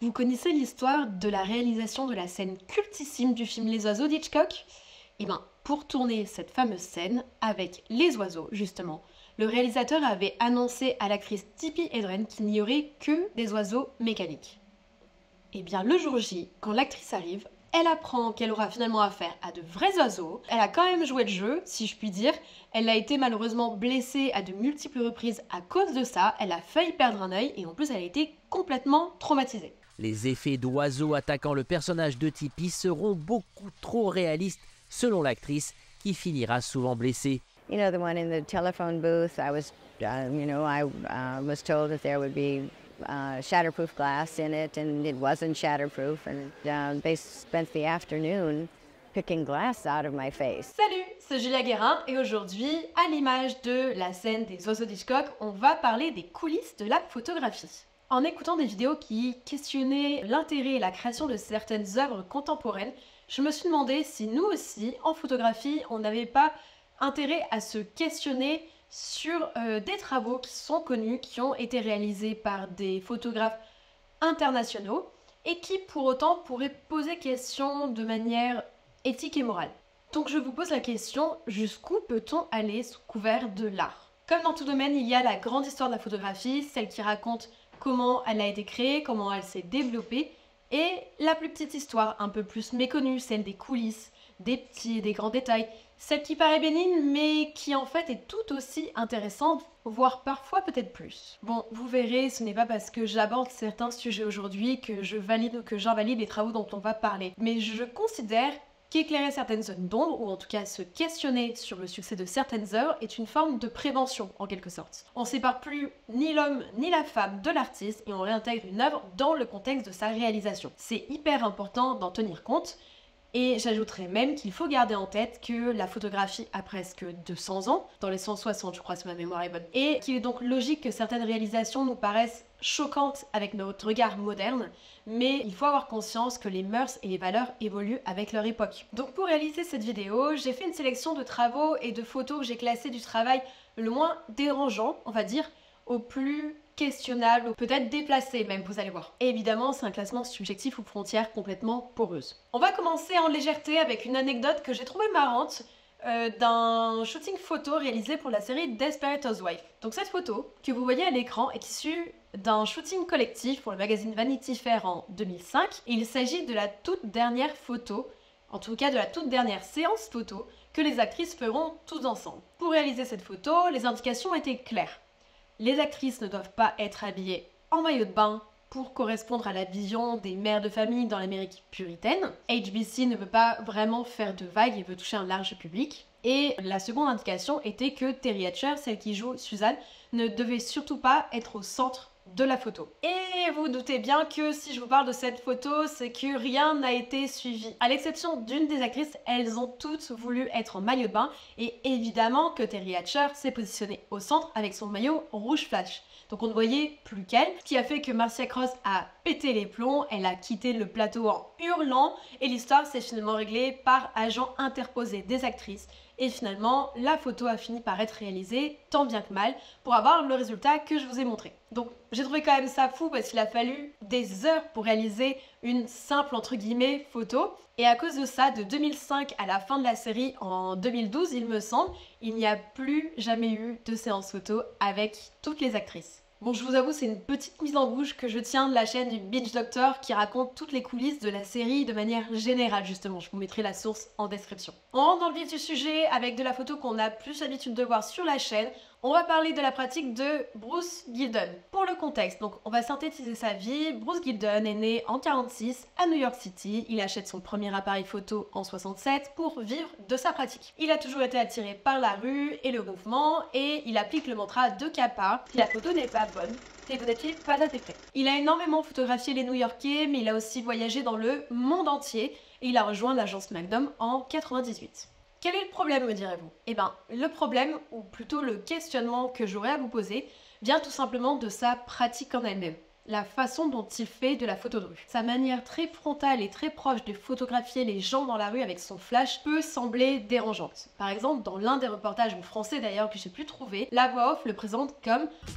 Vous connaissez l'histoire de la réalisation de la scène cultissime du film Les Oiseaux d'Hitchcock? Eh bien, pour tourner cette fameuse scène avec les oiseaux, justement, le réalisateur avait annoncé à l'actrice Tippi Hedren qu'il n'y aurait que des oiseaux mécaniques. Eh bien, le jour J, quand l'actrice arrive, elle apprend qu'elle aura finalement affaire à de vrais oiseaux. Elle a quand même joué le jeu, si je puis dire. Elle a été malheureusement blessée à de multiples reprises à cause de ça. Elle a failli perdre un œil et en plus elle a été complètement traumatisée. Les effets d'oiseaux attaquant le personnage de Tippi seront beaucoup trop réalistes selon l'actrice qui finira souvent blessée. You know, the one in the telephone booth, I was was told that there would be shatterproof glass in it, and it wasn't shatterproof, and they spent the afternoon picking glass out of my face. Salut, c'est Julia Guérin et aujourd'hui, à l'image de la scène des oiseaux d'Hitchcock, on va parler des coulisses de la photographie. En écoutant des vidéos qui questionnaient l'intérêt et la création de certaines œuvres contemporaines, je me suis demandé si nous aussi, en photographie, on n'avait pas intérêt à se questionner sur des travaux qui sont connus, qui ont été réalisés par des photographes internationaux et qui pour autant pourraient poser question de manière éthique et morale. Donc je vous pose la question, jusqu'où peut-on aller sous couvert de l'art? Comme dans tout domaine, il y a la grande histoire de la photographie, celle qui raconte comment elle a été créée, comment elle s'est développée, et la plus petite histoire, un peu plus méconnue, celle des coulisses, des petits et des grands détails, celle qui paraît bénigne mais qui en fait est tout aussi intéressante, voire parfois peut-être plus. Bon, vous verrez, ce n'est pas parce que j'aborde certains sujets aujourd'hui que je valide ou que j'invalide les travaux dont on va parler, mais je considère qu'éclairer certaines zones d'ombre, ou en tout cas se questionner sur le succès de certaines œuvres, est une forme de prévention, en quelque sorte. On sépare plus ni l'homme ni la femme de l'artiste et on réintègre une œuvre dans le contexte de sa réalisation. C'est hyper important d'en tenir compte, et j'ajouterais même qu'il faut garder en tête que la photographie a presque 200 ans, dans les 160 je crois si ma mémoire est bonne, et qu'il est donc logique que certaines réalisations nous paraissent choquantes avec notre regard moderne, mais il faut avoir conscience que les mœurs et les valeurs évoluent avec leur époque. Donc pour réaliser cette vidéo, j'ai fait une sélection de travaux et de photos que j'ai classées du travail le moins dérangeant, on va dire, au plus questionnable ou peut-être déplacé même, vous allez voir. Et évidemment, c'est un classement subjectif aux frontières complètement poreuses. On va commencer en légèreté avec une anecdote que j'ai trouvée marrante d'un shooting photo réalisé pour la série Desperate Housewives. Donc cette photo que vous voyez à l'écran est issue d'un shooting collectif pour le magazine Vanity Fair en 2005. Et il s'agit de la toute dernière photo, en tout cas de la toute dernière séance photo que les actrices feront toutes ensemble. Pour réaliser cette photo, les indications étaient claires. Les actrices ne doivent pas être habillées en maillot de bain pour correspondre à la vision des mères de famille dans l'Amérique puritaine. HBC ne veut pas vraiment faire de vagues et veut toucher un large public. Et la seconde indication était que Teri Hatcher, celle qui joue Suzanne, ne devait surtout pas être au centre de la photo. Et vous doutez bien que si je vous parle de cette photo, c'est que rien n'a été suivi. À l'exception d'une des actrices, elles ont toutes voulu être en maillot de bain et évidemment que Teri Hatcher s'est positionnée au centre avec son maillot rouge flash. Donc on ne voyait plus qu'elle, ce qui a fait que Marcia Cross a pété les plombs, elle a quitté le plateau en hurlant et l'histoire s'est finalement réglée par agent interposé des actrices. Et finalement, la photo a fini par être réalisée, tant bien que mal, pour avoir le résultat que je vous ai montré. Donc j'ai trouvé quand même ça fou parce qu'il a fallu des heures pour réaliser une simple entre guillemets photo. Et à cause de ça, de 2005 à la fin de la série, en 2012 il me semble, il n'y a plus jamais eu de séance photo avec toutes les actrices. Bon, je vous avoue, c'est une petite mise en bouche que je tiens de la chaîne du Binge Doctor qui raconte toutes les coulisses de la série de manière générale, justement. Je vous mettrai la source en description. On rentre dans le vif du sujet avec de la photo qu'on a plus l'habitude de voir sur la chaîne. On va parler de la pratique de Bruce Gilden. Pour le contexte, donc on va synthétiser sa vie. Bruce Gilden est né en 1946 à New York City. Il achète son premier appareil photo en 1967 pour vivre de sa pratique. Il a toujours été attiré par la rue et le mouvement et il applique le mantra de Kappa. Si la photo n'est pas bonne, et vous n'étiez pas à tes frais. Il a énormément photographié les New-Yorkais, mais il a aussi voyagé dans le monde entier et il a rejoint l'agence Magnum en 1998. Quel est le problème, me direz-vous? Eh bien, le problème, ou plutôt le questionnement que j'aurais à vous poser, vient tout simplement de sa pratique en elle-même. La façon dont il fait de la photo de rue. Sa manière très frontale et très proche de photographier les gens dans la rue avec son flash peut sembler dérangeante. Par exemple, dans l'un des reportages en français d'ailleurs que j'ai pu trouver, la voix off le présente comme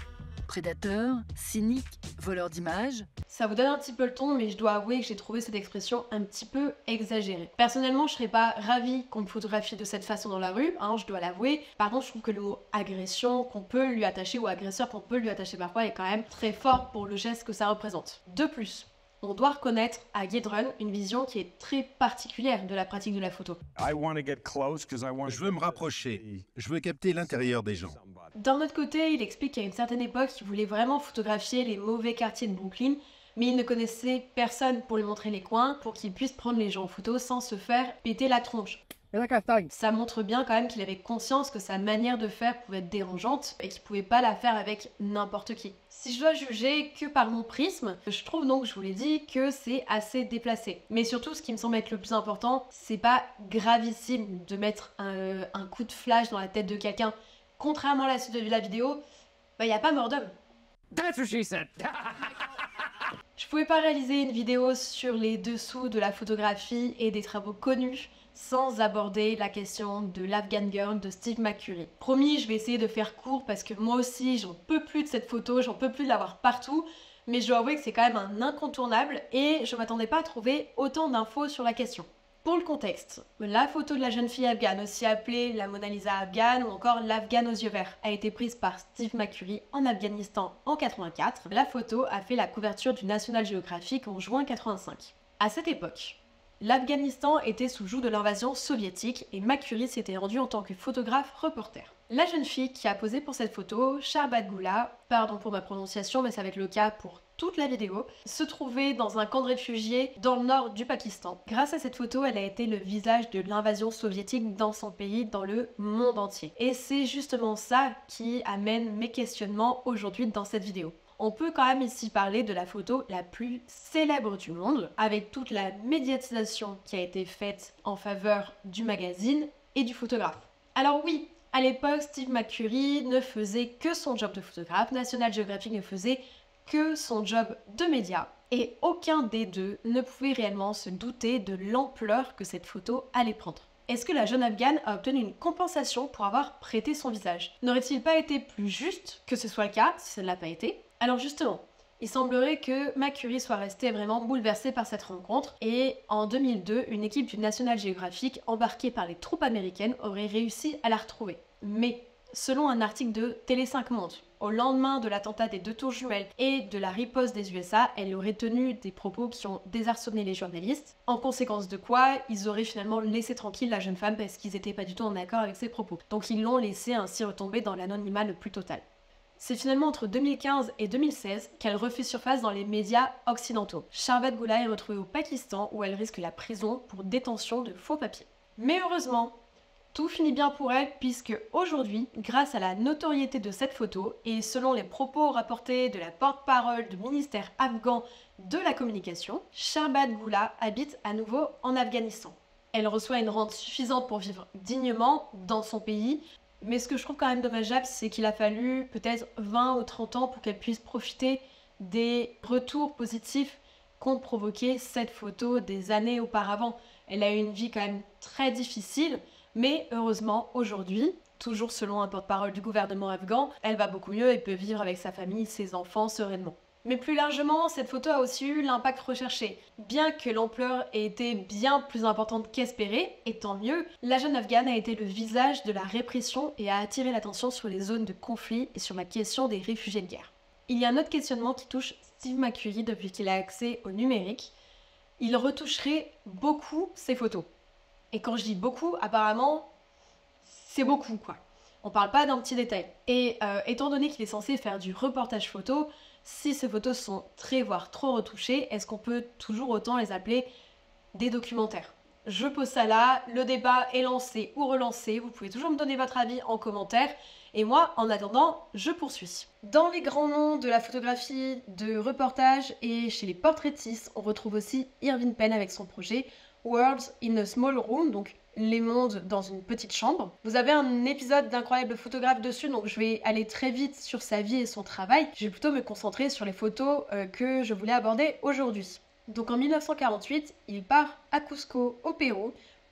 prédateur, cynique, voleur d'images. Ça vous donne un petit peu le ton, mais je dois avouer que j'ai trouvé cette expression un petit peu exagérée. Personnellement, je serais pas ravie qu'on me photographie de cette façon dans la rue, je dois l'avouer. Par contre, je trouve que le mot agression qu'on peut lui attacher, ou agresseur qu'on peut lui attacher parfois, est quand même très fort pour le geste que ça représente. De plus, on doit reconnaître à Guidrun une vision qui est très particulière de la pratique de la photo. Je veux me rapprocher. Je veux capter l'intérieur des gens. D'un autre côté, il explique qu'à une certaine époque, il voulait vraiment photographier les mauvais quartiers de Brooklyn, mais il ne connaissait personne pour lui montrer les coins, pour qu'il puisse prendre les gens en photo sans se faire péter la tronche. Ça montre bien quand même qu'il avait conscience que sa manière de faire pouvait être dérangeante et qu'il pouvait pas la faire avec n'importe qui. Si je dois juger que par mon prisme, je trouve donc, je vous l'ai dit, que c'est assez déplacé. Mais surtout, ce qui me semble être le plus important, c'est pas gravissime de mettre un coup de flash dans la tête de quelqu'un. Contrairement à la suite de la vidéo, y a pas mort d'homme. That's what she said. Je pouvais pas réaliser une vidéo sur les dessous de la photographie et des travaux connus sans aborder la question de l'Afghan Girl de Steve McCurry. Promis, je vais essayer de faire court parce que moi aussi, j'en peux plus de cette photo, j'en peux plus de la voir partout, mais je dois avouer que c'est quand même un incontournable et je m'attendais pas à trouver autant d'infos sur la question. Pour le contexte, la photo de la jeune fille afghane, aussi appelée la Mona Lisa afghane ou encore l'Afghane aux yeux verts, a été prise par Steve McCurry en Afghanistan en 84. La photo a fait la couverture du National Geographic en juin 85. À cette époque, l'Afghanistan était sous joug de l'invasion soviétique et McCurry s'était rendu en tant que photographe reporter. La jeune fille qui a posé pour cette photo, Sharbat Gula, pardon pour ma prononciation mais ça va être le cas pour toute la vidéo, se trouvait dans un camp de réfugiés dans le nord du Pakistan. Grâce à cette photo, elle a été le visage de l'invasion soviétique dans son pays, dans le monde entier. Et c'est justement ça qui amène mes questionnements aujourd'hui dans cette vidéo. On peut quand même ici parler de la photo la plus célèbre du monde, avec toute la médiatisation qui a été faite en faveur du magazine et du photographe. Alors oui, à l'époque, Steve McCurry ne faisait que son job de photographe, National Geographic ne faisait que son job de média, et aucun des deux ne pouvait réellement se douter de l'ampleur que cette photo allait prendre. Est-ce que la jeune afghane a obtenu une compensation pour avoir prêté son visage? N'aurait-il pas été plus juste que ce soit le cas si ça ne l'a pas été? Alors justement, il semblerait que McCurry soit resté vraiment bouleversé par cette rencontre et en 2002, une équipe du National Geographic embarquée par les troupes américaines aurait réussi à la retrouver. Mais selon un article de Télé 5 Monde, au lendemain de l'attentat des 2 tours jumelles et de la riposte des USA, elle aurait tenu des propos qui ont désarçonné les journalistes, en conséquence de quoi ils auraient finalement laissé tranquille la jeune femme parce qu'ils n'étaient pas du tout en accord avec ses propos. Donc ils l'ont laissé ainsi retomber dans l'anonymat le plus total. C'est finalement entre 2015 et 2016 qu'elle refait surface dans les médias occidentaux. Sharbat Gula est retrouvée au Pakistan où elle risque la prison pour détention de faux papiers. Mais heureusement, tout finit bien pour elle puisque aujourd'hui, grâce à la notoriété de cette photo et selon les propos rapportés de la porte-parole du ministère afghan de la communication, Sharbat Gula habite à nouveau en Afghanistan. Elle reçoit une rente suffisante pour vivre dignement dans son pays, mais ce que je trouve quand même dommageable, c'est qu'il a fallu peut-être 20 ou 30 ans pour qu'elle puisse profiter des retours positifs qu'ont provoqué cette photo des années auparavant. Elle a eu une vie quand même très difficile, mais heureusement, aujourd'hui, toujours selon un porte-parole du gouvernement afghan, elle va beaucoup mieux et peut vivre avec sa famille, ses enfants sereinement. Mais plus largement, cette photo a aussi eu l'impact recherché. Bien que l'ampleur ait été bien plus importante qu'espéré, et tant mieux, la jeune afghane a été le visage de la répression et a attiré l'attention sur les zones de conflit et sur la question des réfugiés de guerre. Il y a un autre questionnement qui touche Steve McCurry depuis qu'il a accès au numérique. Il retoucherait beaucoup ses photos. Et quand je dis beaucoup, apparemment, c'est beaucoup quoi. On parle pas d'un petit détail. Et étant donné qu'il est censé faire du reportage photo, si ces photos sont très voire trop retouchées, est-ce qu'on peut toujours autant les appeler des documentaires? Je pose ça là, le débat est lancé ou relancé, vous pouvez toujours me donner votre avis en commentaire, et moi, en attendant, je poursuis. Dans les grands noms de la photographie, de reportage et chez les portraitistes, on retrouve aussi Irving Penn avec son projet Worlds in a Small Room, donc les mondes dans une petite chambre. Vous avez un épisode d'Incroyable photographe dessus, donc je vais aller très vite sur sa vie et son travail. Je vais plutôt me concentrer sur les photos que je voulais aborder aujourd'hui. Donc en 1948, il part à Cusco, au Pérou,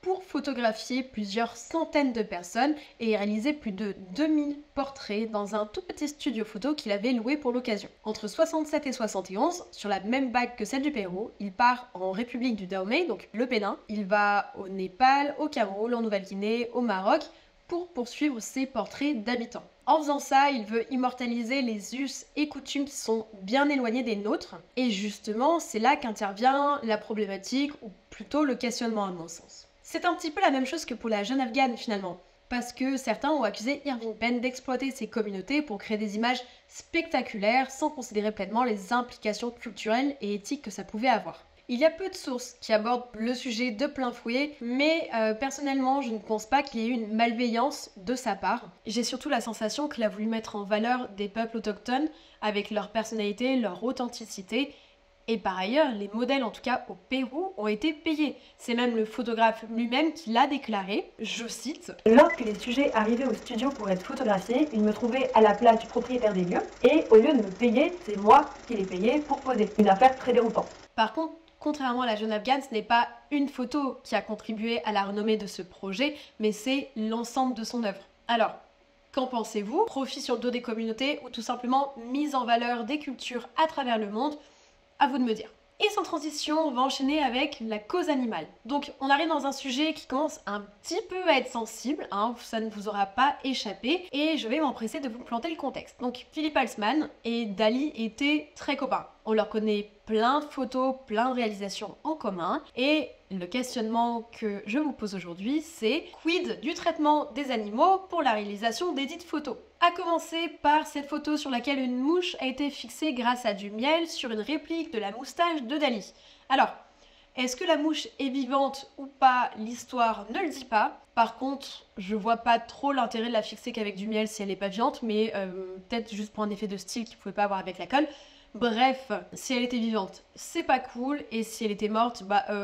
pour photographier plusieurs centaines de personnes et réaliser plus de 2000 portraits dans un tout petit studio photo qu'il avait loué pour l'occasion. Entre 67 et 71, sur la même vague que celle du Pérou, il part en République du Dahomey, donc le Bénin. Il va au Népal, au Cameroun, en Nouvelle-Guinée, au Maroc, pour poursuivre ses portraits d'habitants. En faisant ça, il veut immortaliser les us et coutumes qui sont bien éloignés des nôtres. Et justement, c'est là qu'intervient la problématique, ou plutôt le questionnement à mon sens. C'est un petit peu la même chose que pour la jeune Afghane finalement, parce que certains ont accusé Irving Penn d'exploiter ces communautés pour créer des images spectaculaires sans considérer pleinement les implications culturelles et éthiques que ça pouvait avoir. Il y a peu de sources qui abordent le sujet de plein fouet, mais personnellement, je ne pense pas qu'il y ait eu une malveillance de sa part. J'ai surtout la sensation qu'il a voulu mettre en valeur des peuples autochtones avec leur personnalité, leur authenticité. Et par ailleurs, les modèles, en tout cas au Pérou, ont été payés. C'est même le photographe lui-même qui l'a déclaré, je cite « Lorsque les sujets arrivaient au studio pour être photographiés, ils me trouvaient à la place du propriétaire des lieux, et au lieu de me payer, c'est moi qui les payais pour poser. Une affaire très déroutante. » Par contre, contrairement à la jeune Afghane, ce n'est pas une photo qui a contribué à la renommée de ce projet, mais c'est l'ensemble de son œuvre. Alors, qu'en pensez-vous? Profit sur le dos des communautés ou tout simplement mise en valeur des cultures à travers le monde? À vous de me dire. Et sans transition, on va enchaîner avec la cause animale. Donc on arrive dans un sujet qui commence un petit peu à être sensible, hein, ça ne vous aura pas échappé, et je vais m'empresser de vous planter le contexte. Donc Philippe Halsman et Dali étaient très copains. On leur connaît plein de photos, plein de réalisations en commun, et le questionnement que je vous pose aujourd'hui, c'est quid du traitement des animaux pour la réalisation des dites photos? À commencer par cette photo sur laquelle une mouche a été fixée grâce à du miel sur une réplique de la moustache de Dali. Alors, est-ce que la mouche est vivante ou pas? L'histoire ne le dit pas. Par contre, je vois pas trop l'intérêt de la fixer qu'avec du miel si elle n'est pas vivante, mais peut-être juste pour un effet de style qu'il ne pouvait pas avoir avec la colle. Bref, si elle était vivante, c'est pas cool, et si elle était morte,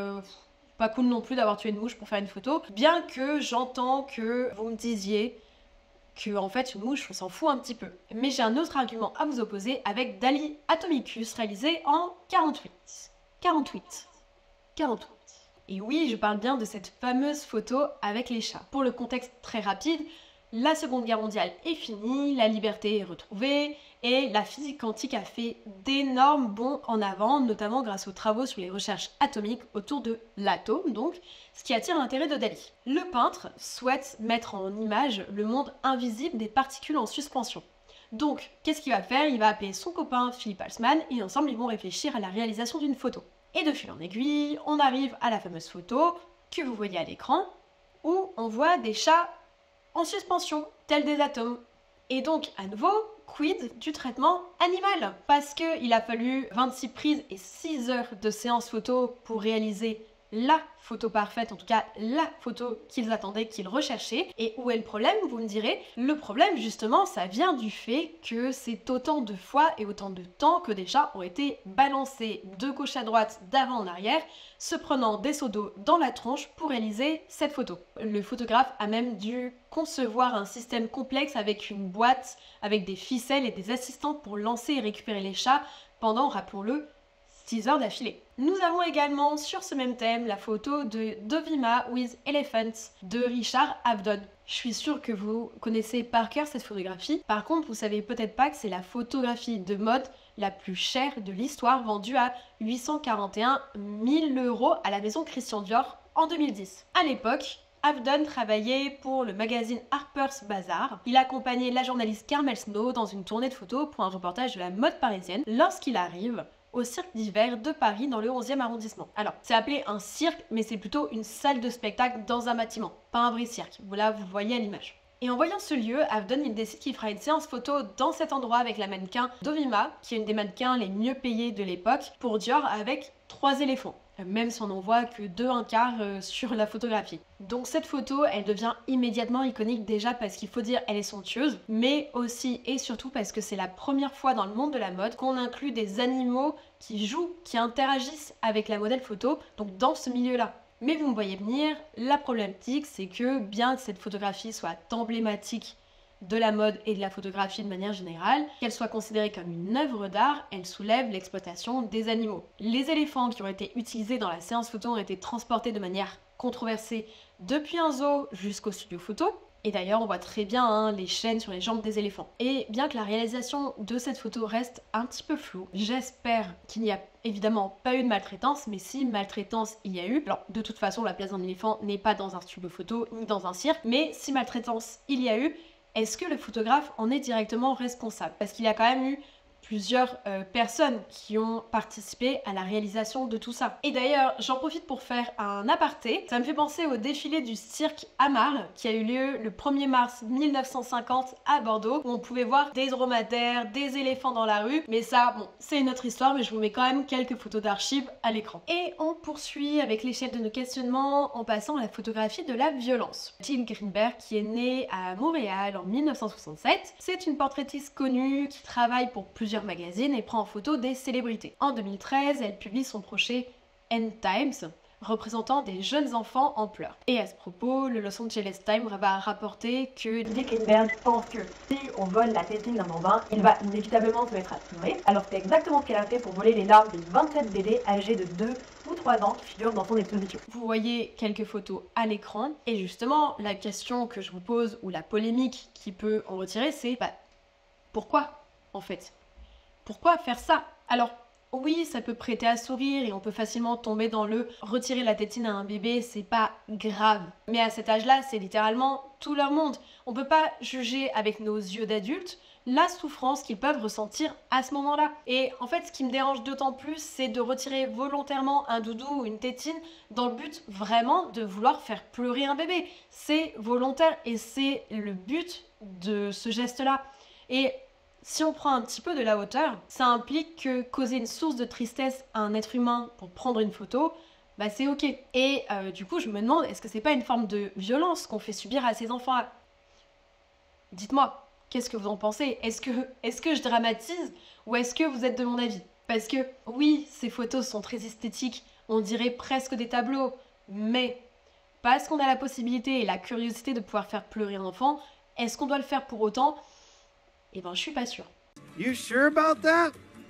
pas cool non plus d'avoir tué une mouche pour faire une photo. Bien que j'entends que vous me disiez que en fait une mouche on s'en fout un petit peu. Mais j'ai un autre argument à vous opposer avec Dali Atomicus réalisé en 48. Et oui, je parle bien de cette fameuse photo avec les chats. Pour le contexte très rapide, la Seconde Guerre mondiale est finie, la liberté est retrouvée et la physique quantique a fait d'énormes bonds en avant, notamment grâce aux travaux sur les recherches atomiques autour de l'atome, donc, ce qui attire l'intérêt de Dali. Le peintre souhaite mettre en image le monde invisible des particules en suspension. Donc, qu'est-ce qu'il va faire? Il va appeler son copain Philippe Halsman et ensemble ils vont réfléchir à la réalisation d'une photo. Et de fil en aiguille, on arrive à la fameuse photo que vous voyez à l'écran, où on voit des chats en suspension, tels des atomes. Et donc, à nouveau, quid du traitement animal? Parce qu'il a fallu 26 prises et 6 heures de séance photo pour réaliser la photo parfaite, en tout cas la photo qu'ils attendaient, qu'ils recherchaient. Et où est le problème, vous me direz? Le problème, justement, ça vient du fait que c'est autant de fois et autant de temps que des chats ont été balancés de gauche à droite, d'avant en arrière, se prenant des seaux d'eau dans la tronche pour réaliser cette photo. Le photographe a même dû concevoir un système complexe avec une boîte, avec des ficelles et des assistants pour lancer et récupérer les chats pendant, rappelons-le, 6 heures d'affilée. Nous avons également sur ce même thème la photo de Dovima with Elephants de Richard Avedon. Je suis sûre que vous connaissez par cœur cette photographie. Par contre, vous savez peut-être pas que c'est la photographie de mode la plus chère de l'histoire, vendue à 841 000 € à la maison Christian Dior en 2010. À l'époque, Avedon travaillait pour le magazine Harper's Bazaar. Il accompagnait la journaliste Carmel Snow dans une tournée de photos pour un reportage de la mode parisienne lorsqu'il arrive au cirque d'hiver de Paris dans le 11e arrondissement. Alors, c'est appelé un cirque, mais c'est plutôt une salle de spectacle dans un bâtiment, pas un vrai cirque. Voilà, vous voyez à l'image. Et en voyant ce lieu, Avedon il décide qu'il fera une séance photo dans cet endroit avec la mannequin Dovima, qui est une des mannequins les mieux payées de l'époque, pour Dior avec 3 éléphants. Même si on n'en voit que 2 1/4 sur la photographie. Donc cette photo, elle devient immédiatement iconique déjà parce qu'il faut dire elle est somptueuse, mais aussi et surtout parce que c'est la première fois dans le monde de la mode qu'on inclut des animaux qui jouent, qui interagissent avec la modèle photo, donc dans ce milieu-là. Mais vous me voyez venir, la problématique c'est que bien que cette photographie soit emblématique de la mode et de la photographie de manière générale, qu'elle soit considérée comme une œuvre d'art, elle soulève l'exploitation des animaux. Les éléphants qui ont été utilisés dans la séance photo ont été transportés de manière controversée depuis un zoo jusqu'au studio photo. Et d'ailleurs, on voit très bien les chaînes sur les jambes des éléphants. Et bien que la réalisation de cette photo reste un petit peu floue, j'espère qu'il n'y a évidemment pas eu de maltraitance, mais si maltraitance il y a eu, alors de toute façon la place d'un éléphant n'est pas dans un studio photo ni dans un cirque, mais si maltraitance il y a eu, est-ce que le photographe en est directement responsable? Parce qu'il y a quand même eu plusieurs personnes qui ont participé à la réalisation de tout ça. Et d'ailleurs, j'en profite pour faire un aparté. Ça me fait penser au défilé du cirque Amarle qui a eu lieu le 1er mars 1950 à Bordeaux, où on pouvait voir des dromadaires, des éléphants dans la rue. Mais ça, bon, c'est une autre histoire, mais je vous mets quand même quelques photos d'archives à l'écran. Et on poursuit avec l'échelle de nos questionnements en passant à la photographie de la violence. Jill Greenberg, qui est née à Montréal en 1967, c'est une portraitiste connue qui travaille pour plusieurs magazines et prend en photo des célébrités. En 2013, elle publie son projet End Times, représentant des jeunes enfants en pleurs. Et à ce propos, le Los Angeles Times va rapporter que Jill Greenberg pense que si on vole la tétine d'un bambin, il va inévitablement se mettre à pleurer, alors c'est exactement ce qu'elle a fait pour voler les larmes des 27 bébés âgés de 2 ou 3 ans qui figurent dans son exposition. Vous voyez quelques photos à l'écran, et justement, la question que je vous pose, ou la polémique qui peut en retirer, c'est pourquoi en fait? Pourquoi faire ça? Alors, oui, ça peut prêter à sourire et on peut facilement tomber dans le retirer la tétine à un bébé, c'est pas grave. Mais à cet âge-là, c'est littéralement tout leur monde. On peut pas juger avec nos yeux d'adultes la souffrance qu'ils peuvent ressentir à ce moment-là. Et en fait, ce qui me dérange d'autant plus, c'est de retirer volontairement un doudou ou une tétine dans le but vraiment de vouloir faire pleurer un bébé. C'est volontaire et c'est le but de ce geste-là. Et si on prend un petit peu de la hauteur, ça implique que causer une source de tristesse à un être humain pour prendre une photo, c'est ok. Et du coup, je me demande, est-ce que c'est pas une forme de violence qu'on fait subir à ces enfants-là? Dites-moi, qu'est-ce que vous en pensez? Est-ce que je dramatise ou est-ce que vous êtes de mon avis? Parce que oui, ces photos sont très esthétiques, on dirait presque des tableaux, mais parce qu'on a la possibilité et la curiosité de pouvoir faire pleurer un enfant, est-ce qu'on doit le faire pour autant? Eh ben, je suis pas sûre. You sure about that?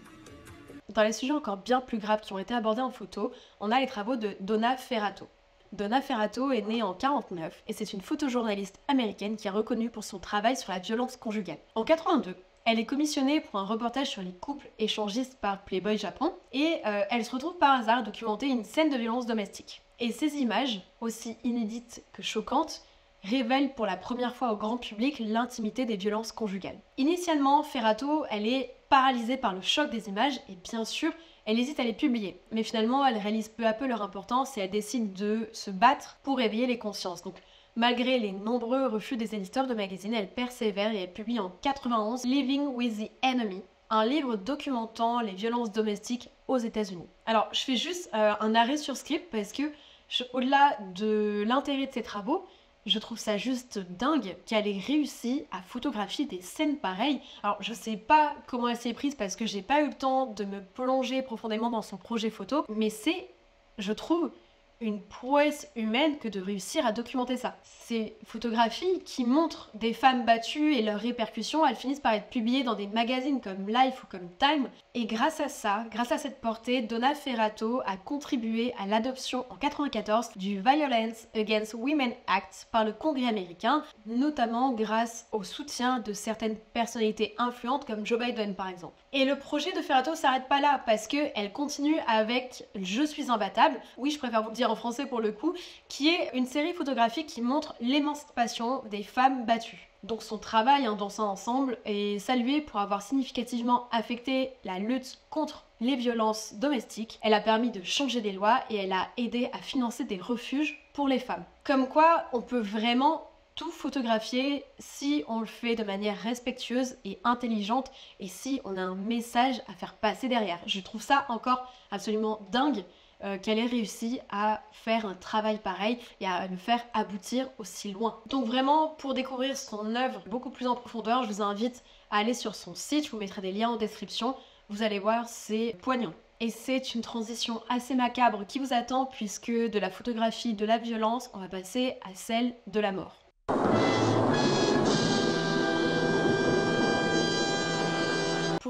Dans les sujets encore bien plus graves qui ont été abordés en photo, on a les travaux de Donna Ferrato. Donna Ferrato est née en 1949 et c'est une photojournaliste américaine qui est reconnue pour son travail sur la violence conjugale. En 1982, elle est commissionnée pour un reportage sur les couples échangistes par Playboy Japon et elle se retrouve par hasard à documenter une scène de violence domestique. Et ces images, aussi inédites que choquantes, révèle pour la première fois au grand public l'intimité des violences conjugales. Initialement, Ferrato, elle est paralysée par le choc des images et bien sûr, elle hésite à les publier. Mais finalement, elle réalise peu à peu leur importance et elle décide de se battre pour éveiller les consciences. Donc, malgré les nombreux refus des éditeurs de magazines, elle persévère et elle publie en 91 Living with the Enemy, un livre documentant les violences domestiques aux États-Unis. Alors, je fais juste un arrêt sur script parce que, au-delà de l'intérêt de ces travaux, je trouve ça juste dingue qu'elle ait réussi à photographier des scènes pareilles. Alors, je sais pas comment elle s'est prise parce que j'ai pas eu le temps de me plonger profondément dans son projet photo, mais c'est, je trouve, une prouesse humaine que de réussir à documenter ça. Ces photographies qui montrent des femmes battues et leurs répercussions, elles finissent par être publiées dans des magazines comme Life ou comme Time. Et grâce à ça, grâce à cette portée, Donna Ferrato a contribué à l'adoption en 1994 du Violence Against Women Act par le Congrès américain, notamment grâce au soutien de certaines personnalités influentes comme Joe Biden par exemple. Et le projet de Ferrato s'arrête pas là parce qu'elle continue avec Je suis imbattable, oui je préfère vous le dire en français pour le coup, qui est une série photographique qui montre l'émancipation des femmes battues. Donc son travail dans son ensemble est salué pour avoir significativement affecté la lutte contre les violences domestiques. Elle a permis de changer des lois et elle a aidé à financer des refuges pour les femmes. Comme quoi on peut vraiment tout photographier si on le fait de manière respectueuse et intelligente et si on a un message à faire passer derrière. Je trouve ça encore absolument dingue qu'elle ait réussi à faire un travail pareil et à le faire aboutir aussi loin. Donc vraiment, pour découvrir son œuvre beaucoup plus en profondeur, je vous invite à aller sur son site, je vous mettrai des liens en description. Vous allez voir, c'est poignant. Et c'est une transition assez macabre qui vous attend puisque de la photographie de la violence, on va passer à celle de la mort.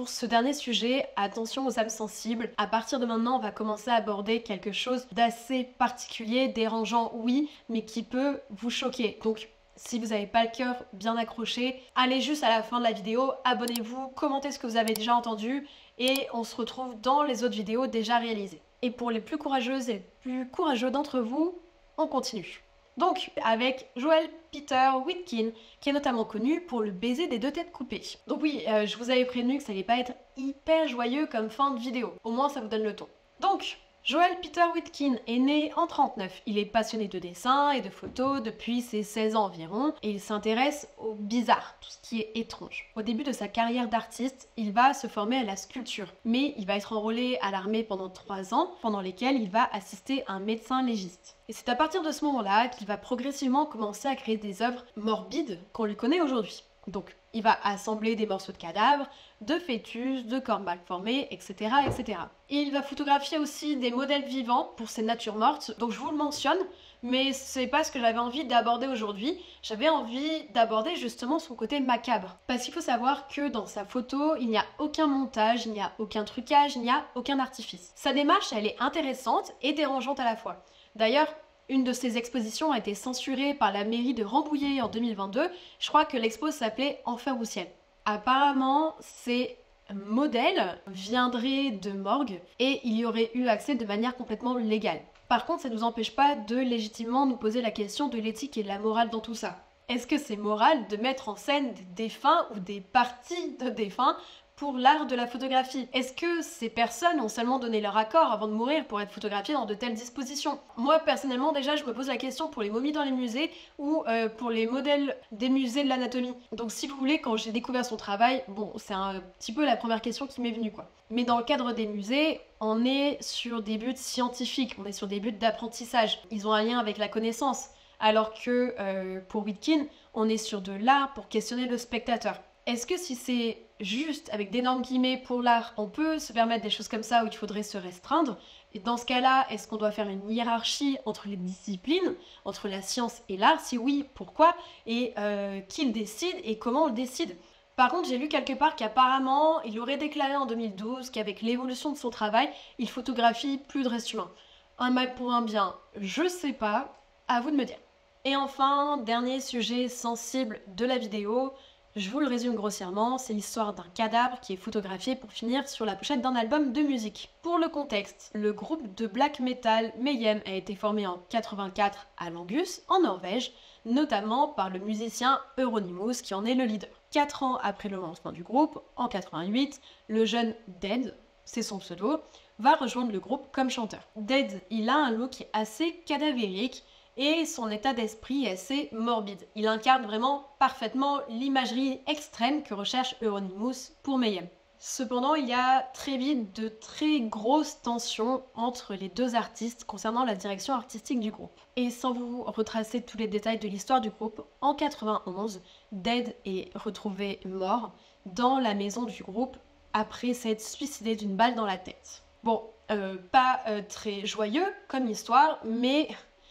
pour ce dernier sujet, attention aux âmes sensibles. À partir de maintenant, on va commencer à aborder quelque chose d'assez particulier, dérangeant, oui, mais qui peut vous choquer. Donc, si vous n'avez pas le cœur bien accroché, allez juste à la fin de la vidéo, abonnez-vous, commentez ce que vous avez déjà entendu et on se retrouve dans les autres vidéos déjà réalisées. Et pour les plus courageuses et les plus courageux d'entre vous, on continue. Donc, avec Joel Peter Witkin, qui est notamment connu pour le baiser des 2 têtes coupées. Donc oui, je vous avais prévenu que ça allait pas être hyper joyeux comme fin de vidéo. Au moins, ça vous donne le ton. Donc, Joel Peter Witkin est né en 1939. Il est passionné de dessin et de photos depuis ses 16 ans environ et il s'intéresse au bizarre, tout ce qui est étrange. Au début de sa carrière d'artiste, il va se former à la sculpture, mais il va être enrôlé à l'armée pendant 3 ans, pendant lesquels il va assister un médecin légiste. Et c'est à partir de ce moment-là qu'il va progressivement commencer à créer des œuvres morbides qu'on lui connaît aujourd'hui. Donc, il va assembler des morceaux de cadavres, de fœtus, de corps mal formés, etc., etc. Et il va photographier aussi des modèles vivants pour ces natures mortes, donc je vous le mentionne, mais c'est pas ce que j'avais envie d'aborder aujourd'hui. J'avais envie d'aborder justement son côté macabre. Parce qu'il faut savoir que dans sa photo, il n'y a aucun montage, il n'y a aucun trucage, il n'y a aucun artifice. Sa démarche, elle est intéressante et dérangeante à la fois. D'ailleurs, une de ses expositions a été censurée par la mairie de Rambouillet en 2022. Je crois que l'expo s'appelait Enfer au ciel. Apparemment, ces modèles viendraient de morgue et il y aurait eu accès de manière complètement légale. Par contre, ça ne nous empêche pas de légitimement nous poser la question de l'éthique et de la morale dans tout ça. Est-ce que c'est moral de mettre en scène des défunts ou des parties de défunts pour l'art de la photographie? Est-ce que ces personnes ont seulement donné leur accord avant de mourir pour être photographiées dans de telles dispositions? Moi, personnellement, déjà, je me pose la question pour les momies dans les musées ou pour les modèles des musées de l'anatomie. Donc, si vous voulez, quand j'ai découvert son travail, bon, c'est un petit peu la première question qui m'est venue, quoi. Mais dans le cadre des musées, on est sur des buts scientifiques, on est sur des buts d'apprentissage. Ils ont un lien avec la connaissance. Alors que pour Witkin, on est sur de l'art pour questionner le spectateur. Est-ce que si c'est juste avec d'énormes guillemets pour l'art, on peut se permettre des choses comme ça où il faudrait se restreindre? Et dans ce cas-là, est-ce qu'on doit faire une hiérarchie entre les disciplines, entre la science et l'art? Si oui, pourquoi? Et qui le décide et comment on le décide? Par contre, j'ai lu quelque part qu'apparemment, il aurait déclaré en 2012 qu'avec l'évolution de son travail, il photographie plus de restes humains. Un mal pour un bien, je sais pas, à vous de me dire. Et enfin, dernier sujet sensible de la vidéo, je vous le résume grossièrement, c'est l'histoire d'un cadavre qui est photographié pour finir sur la pochette d'un album de musique. Pour le contexte, le groupe de black metal Mayhem a été formé en 84 à Langus, en Norvège, notamment par le musicien Euronymous qui en est le leader. 4 ans après le lancement du groupe, en 88, le jeune Dead, c'est son pseudo, va rejoindre le groupe comme chanteur. Dead, il a un look assez cadavérique, et son état d'esprit est assez morbide. Il incarne vraiment parfaitement l'imagerie extrême que recherche Euronymous pour Mayhem. Cependant, il y a très vite de très grosses tensions entre les 2 artistes concernant la direction artistique du groupe. Et sans vous retracer tous les détails de l'histoire du groupe, en 91, Dead est retrouvé mort dans la maison du groupe après s'être suicidé d'une balle dans la tête. Bon, pas très joyeux comme histoire, mais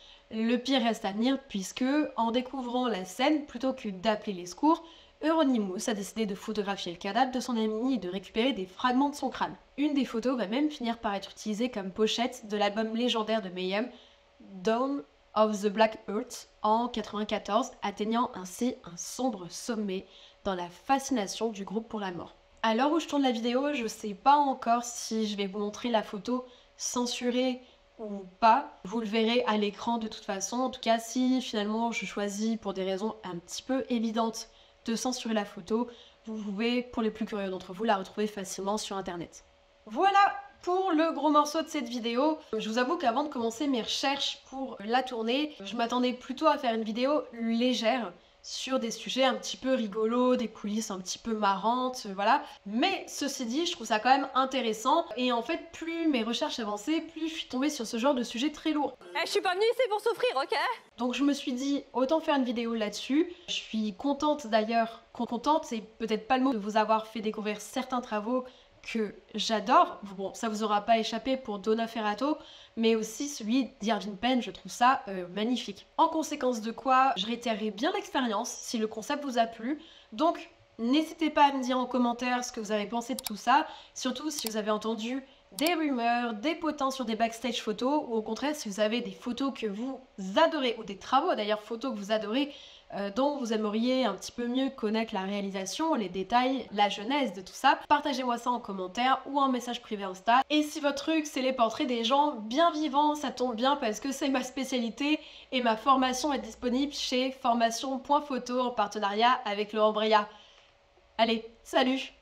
le pire reste à venir puisque, en découvrant la scène, plutôt que d'appeler les secours, Euronymous a décidé de photographier le cadavre de son ami et de récupérer des fragments de son crâne. Une des photos va même finir par être utilisée comme pochette de l'album légendaire de Mayhem, Dawn of the Black Earth, en 94, atteignant ainsi un sombre sommet dans la fascination du groupe pour la mort. À l'heure où je tourne la vidéo, je sais pas encore si je vais vous montrer la photo censurée ou pas, vous le verrez à l'écran de toute façon. En tout cas, si finalement je choisis pour des raisons un petit peu évidentes de censurer la photo, vous pouvez, pour les plus curieux d'entre vous, la retrouver facilement sur internet. Voilà pour le gros morceau de cette vidéo. Je vous avoue qu'avant de commencer mes recherches pour la tourner, je m'attendais plutôt à faire une vidéo légère sur des sujets un petit peu rigolos, des coulisses un petit peu marrantes, voilà. Mais ceci dit, je trouve ça quand même intéressant. Et en fait, plus mes recherches avançaient, plus je suis tombée sur ce genre de sujet très lourd. Je suis pas venue ici pour souffrir, ok? Donc je me suis dit, autant faire une vidéo là-dessus. Je suis contente d'ailleurs, contente, c'est peut-être pas le mot, de vous avoir fait découvrir certains travaux que j'adore. Bon, ça vous aura pas échappé pour Donna Ferrato, mais aussi celui d'Irving Penn, je trouve ça magnifique. En conséquence de quoi, je réitérerai bien l'expérience si le concept vous a plu. Donc, N'hésitez pas à me dire en commentaire ce que vous avez pensé de tout ça, surtout si vous avez entendu des rumeurs, des potins sur des backstage photos, ou au contraire si vous avez des photos que vous adorez, ou des travaux d'ailleurs photos que vous adorez, dont vous aimeriez un petit peu mieux connaître la réalisation, les détails, la genèse de tout ça. Partagez-moi ça en commentaire ou en message privé Insta. Et si votre truc c'est les portraits des gens bien vivants, ça tombe bien parce que c'est ma spécialité et ma formation est disponible chez formation.photo en partenariat avec Laurent Breillat. Allez, salut!